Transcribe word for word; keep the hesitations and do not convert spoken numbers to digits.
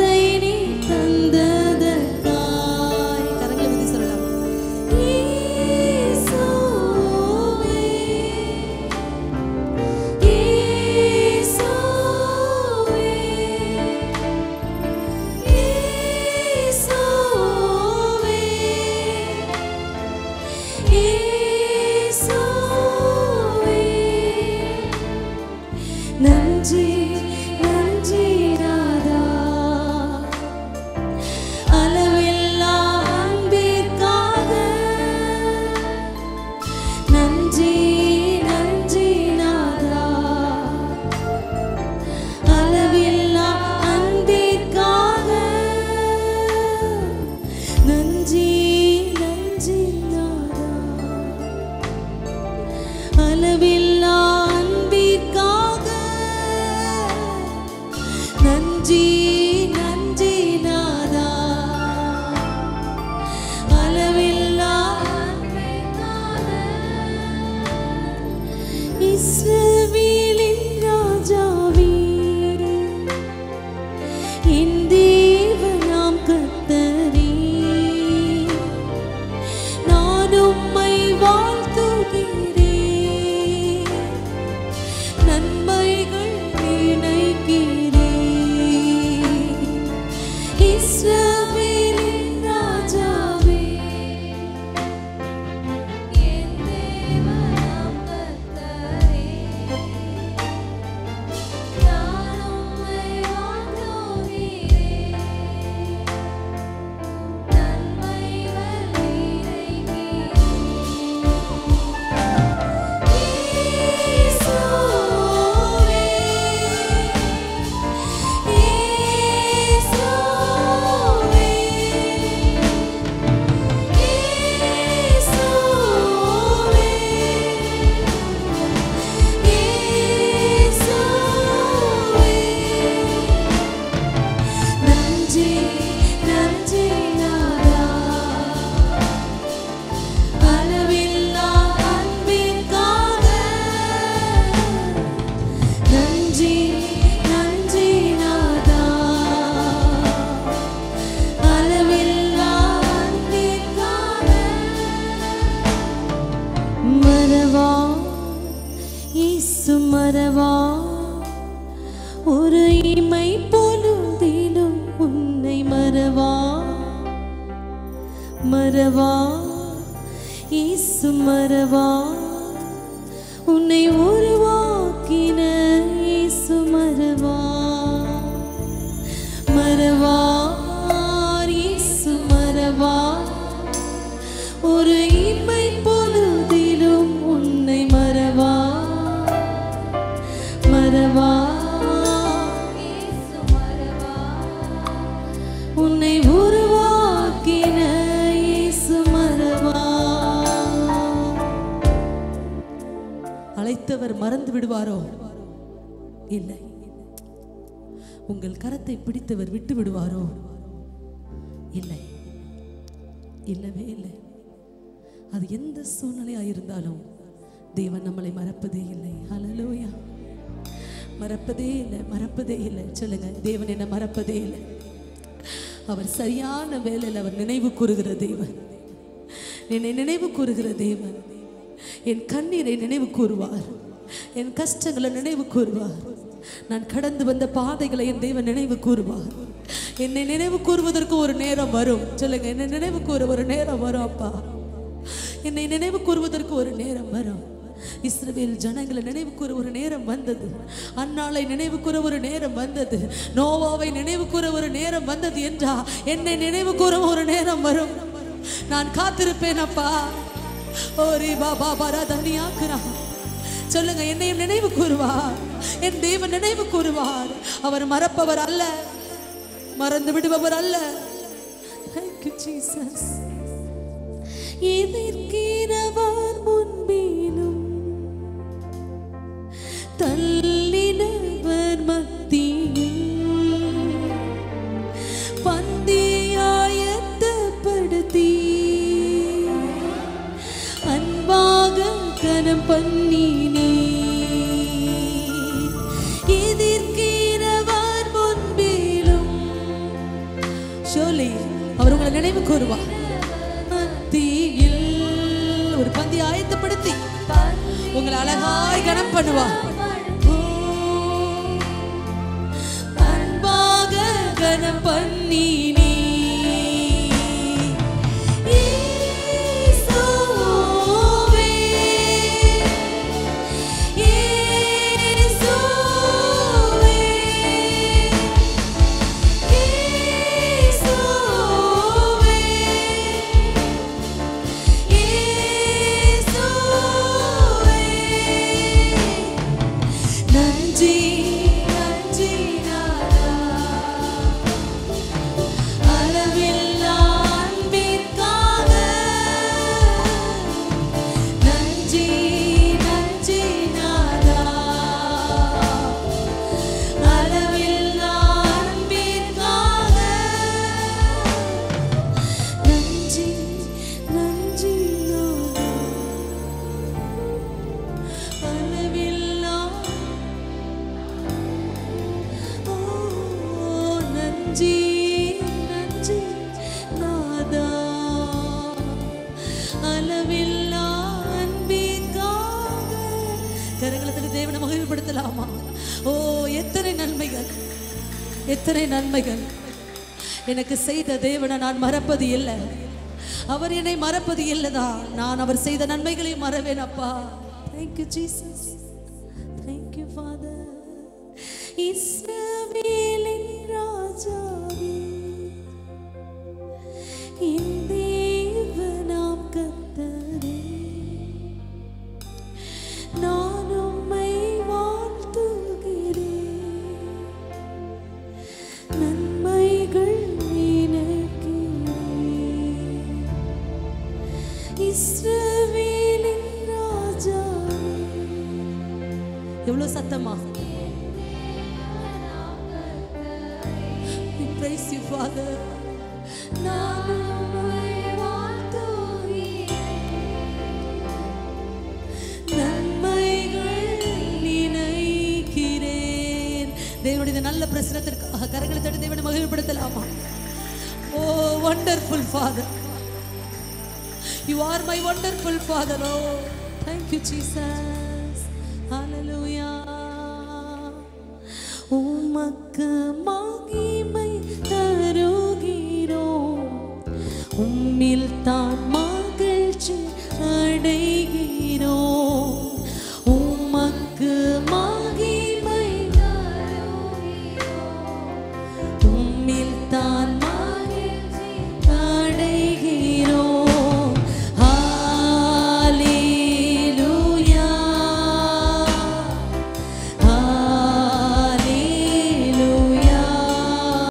வரத்தை நீ தந்ததற்காய் கரங்களை விதி சொல்லலாம். இயேசுவே இயேசுவே இயேசுவே இயேசுவே நன்றி நன்றி நாதா அளவில்லா அன்பிற்காக நன்றி நன்றி நாதா அளவில்லா அன்பிற்காக நன்றி நன்றி நாதா அளவில்லா அன்பிற்காக நன்றி நன்றி நாதா அளவில்லா அன்பிற்காக இஸ்ரவேலின் ராஜாவே என் தேவனாம் கர்த்தரே நான் உம்மை வாழ்த்துகிறேன் நன்மைகள் நினைக்கிறேன் இஸ்ரவேலின் ராஜாவே என் தேவனாம் கர்த்தரே நான் உம்மை வாழ்த்துகிறேன் நன்மைகள் நினைக்கிறேன் இயேசுவே இயேசுவே இயேசுவே இயேசுவே நன்றி நன்றி நாதா அளவில்லா அன்பிற்காக நன்றி நன்றி நாதா அளவில்லா அன்பிற்காக மறவா இயேசு மறவா ஒரு இமை பொழுதிலும் உன்னை மறவா மறவா இயேசு மறவா உன்னை உருவாக்கின இயேசு மறவா மறவா இயேசு மறவா ஒரு இமை பொழுதிலும் உன்னை மறவா மறவா இயேசு மறவா உன்னை உருவாக்கின இயேசு மறவா அழைத்தவர் மறந்து விடுவாரோ? இல்லை. உங்கள் கரத்தை பிடித்தவர் விட்டு விடுவாரோ? இல்லை, இல்லவே இல்லை. அது எந்த சூழ்நிலையாக இருந்தாலும் தேவன் நம்மளை மறப்பதே இல்லை. ஹல்லேலூயா. மறப்பதே இல்லை, மறப்பதே இல்லை. சொல்லுங்க, தேவன் என்ன மறப்பதே இல்லை. அவர் சரியான வேளையில் அவர் நினைவு கூறுகிற தேவன், என்னை நினைவு கூறுகிற தேவன். என் கண்ணீரை நினைவு கூறுவார், என் கஷ்டங்களை நினைவு கூறுவார், நான் கடந்து வந்த பாதைகளை என் தேவன் நினைவு கூறுவார். என்னை நினைவு கூறுவதற்கு ஒரு நேரம் வரும். சொல்லுங்க, என்னை நினைவு கூற ஒரு நேரம் வரும். அப்பா, என்னை நினைவு கூறுவதற்கு ஒரு நேரம் வரும். இஸ்ரவேல் ஜனங்களை நினைவு கூற ஒரு நேரம் வந்தது. அன்னாளை நினைவு கூற ஒரு நேரம் வந்தது. நோவாவை நினைவு கூற ஒரு நேரம் வந்தது என்றா என்னை நினைவு கூற ஒரு நேரம் வரும். நான் காத்திருப்பேன் அப்பா. ஓரி பாபா பரதனியாக்குறா. சொல்லுங்க, என்னையும் நினைவு கூறுவார். என் தேவன் நினைவு கூறுவார். அவர் மறப்பவர் அல்ல, மறந்து விடுபவர் அல்ல. Thank you, Jesus. எதிர்க்கிறவர் முன்பிலும் தள்ளினவர் மத்தியில் பந்தியாயத்தப்படுத்தி அன்பாக கனம் பண்ணினே. எதிர்க்கிறவர் முன்பிலும் surely அவர் உங்களை நினைவு கூறுவார். மத்தியில் ஒரு பந்தி ஆயத்தப்படுத்தி உங்களை அழகாய் கனம் பண்ணுவார். அன்பாக கனம் பண்ணி நீ தேவனை மகிமைப்படுத்தலாமா? ஓ எத்தனை நன்மைகள், எத்தனை நன்மைகள் எனக்கு செய்த தேவனை நான் மறப்பது இல்லை. அவர் என்னை மறப்பது இல்லைதான். நான் அவர் செய்த நன்மைகளை மறவேன் அப்பா. Thank you Jesus. Thank you Father. இஸ்ரவேலின் ராஜாவே, என் தேவனாம் கர்த்தரே, நான் உம்மை வாழ்த்துகிறேன். நன்மைகள் நினைக்கிறேன். இஸ்ரவேலின் ராஜாவே. எவ்வளவு சத்தமா? We praise you Father. நான் உம்மை வாழ்த்துகிறேன். நன்மைகள் நினைக்கிறேன். தேவனுடைய நல்ல பிரசன்னத்திற்காக கரங்களை தட்டி தேவனை மகிமைப்படுத்தலாமா? ஓ wonderful Father, you are my wonderful Father. Oh thank you Jesus. Hallelujah. உமக்கு மகிமை